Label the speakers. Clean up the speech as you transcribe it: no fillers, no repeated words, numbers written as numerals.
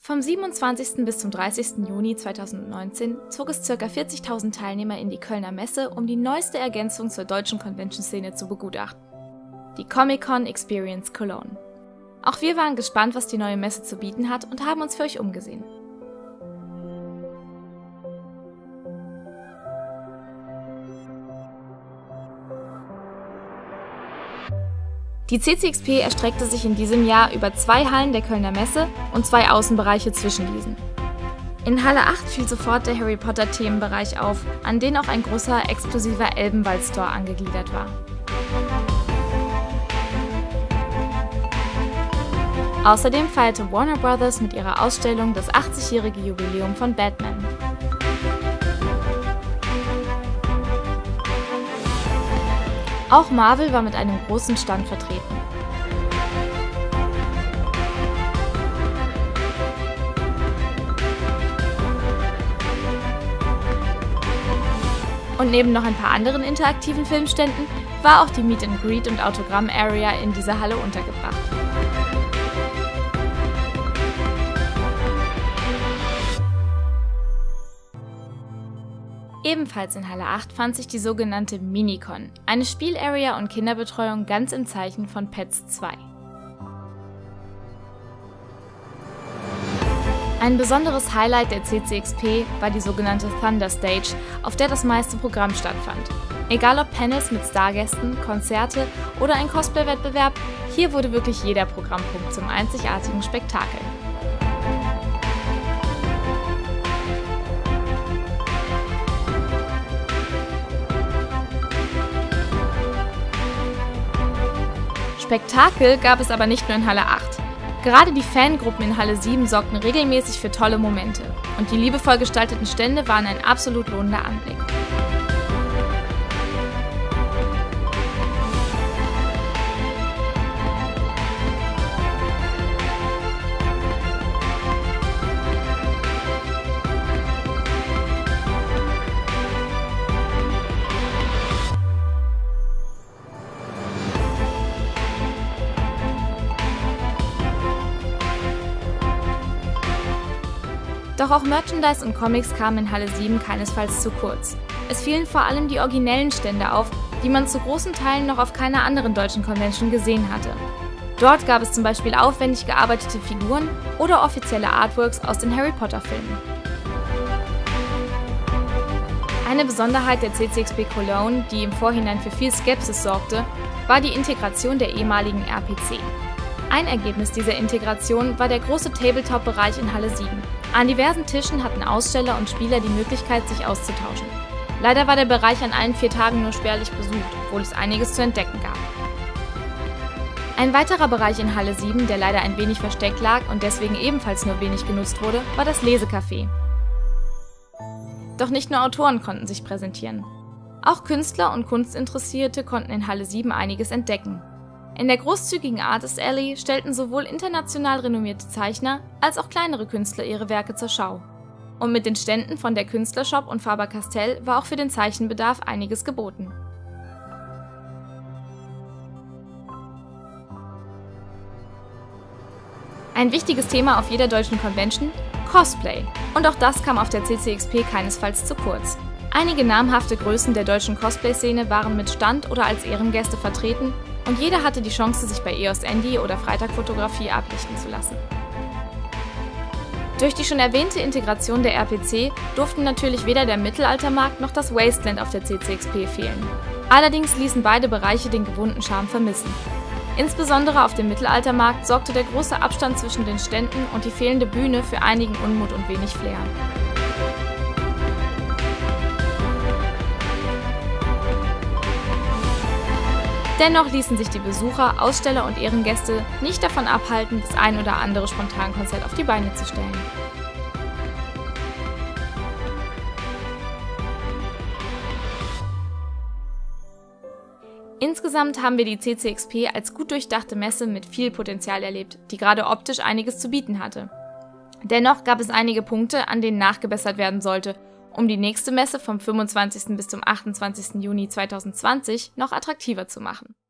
Speaker 1: Vom 27. bis zum 30. Juni 2019 zog es ca. 40.000 Teilnehmer in die Kölner Messe, um die neueste Ergänzung zur deutschen Convention-Szene zu begutachten: die Comic-Con Experience Cologne. Auch wir waren gespannt, was die neue Messe zu bieten hat, und haben uns für euch umgesehen. Die CCXP erstreckte sich in diesem Jahr über 2 Hallen der Kölner Messe und 2 Außenbereiche zwischen diesen. In Halle 8 fiel sofort der Harry Potter Themenbereich auf, an den auch ein großer exklusiver Elbenwald-Store angegliedert war. Außerdem feierte Warner Bros. Mit ihrer Ausstellung das 80-jährige Jubiläum von Batman. Auch Marvel war mit einem großen Stand vertreten. Und neben noch ein paar anderen interaktiven Filmständen war auch die Meet and Greet und Autogramm Area in dieser Halle untergebracht. Ebenfalls in Halle 8 fand sich die sogenannte Minicon, eine Spielarea und Kinderbetreuung ganz im Zeichen von Pets 2. Ein besonderes Highlight der CCXP war die sogenannte Thunder Stage, auf der das meiste Programm stattfand. Egal ob Panels mit Stargästen, Konzerte oder ein Cosplay-Wettbewerb, hier wurde wirklich jeder Programmpunkt zum einzigartigen Spektakel. Spektakel gab es aber nicht nur in Halle 8. Gerade die Fangruppen in Halle 7 sorgten regelmäßig für tolle Momente, und die liebevoll gestalteten Stände waren ein absolut lohnender Anblick. Doch auch Merchandise und Comics kamen in Halle 7 keinesfalls zu kurz. Es fielen vor allem die originellen Stände auf, die man zu großen Teilen noch auf keiner anderen deutschen Convention gesehen hatte. Dort gab es zum Beispiel aufwendig gearbeitete Figuren oder offizielle Artworks aus den Harry Potter Filmen. Eine Besonderheit der CCXP Cologne, die im Vorhinein für viel Skepsis sorgte, war die Integration der ehemaligen RPC. Ein Ergebnis dieser Integration war der große Tabletop-Bereich in Halle 7. An diversen Tischen hatten Aussteller und Spieler die Möglichkeit, sich auszutauschen. Leider war der Bereich an allen 4 Tagen nur spärlich besucht, obwohl es einiges zu entdecken gab. Ein weiterer Bereich in Halle 7, der leider ein wenig versteckt lag und deswegen ebenfalls nur wenig genutzt wurde, war das Lesecafé. Doch nicht nur Autoren konnten sich präsentieren. Auch Künstler und Kunstinteressierte konnten in Halle 7 einiges entdecken. In der großzügigen Artist Alley stellten sowohl international renommierte Zeichner als auch kleinere Künstler ihre Werke zur Schau. Und mit den Ständen von der Künstlershop und Faber-Castell war auch für den Zeichenbedarf einiges geboten. Ein wichtiges Thema auf jeder deutschen Convention: Cosplay. Und auch das kam auf der CCXP keinesfalls zu kurz. Einige namhafte Größen der deutschen Cosplay-Szene waren mit Stand oder als Ehrengäste vertreten, und jeder hatte die Chance, sich bei EOS Andy oder Freitag Fotografie ablichten zu lassen. Durch die schon erwähnte Integration der RPC durften natürlich weder der Mittelaltermarkt noch das Wasteland auf der CCXP fehlen. Allerdings ließen beide Bereiche den gewohnten Charme vermissen. Insbesondere auf dem Mittelaltermarkt sorgte der große Abstand zwischen den Ständen und die fehlende Bühne für einigen Unmut und wenig Flair. Dennoch ließen sich die Besucher, Aussteller und Ehrengäste nicht davon abhalten, das ein oder andere Spontankonzert auf die Beine zu stellen. Insgesamt haben wir die CCXP als gut durchdachte Messe mit viel Potenzial erlebt, die gerade optisch einiges zu bieten hatte. Dennoch gab es einige Punkte, an denen nachgebessert werden sollte, um die nächste Messe vom 25. bis zum 28. Juni 2020 noch attraktiver zu machen.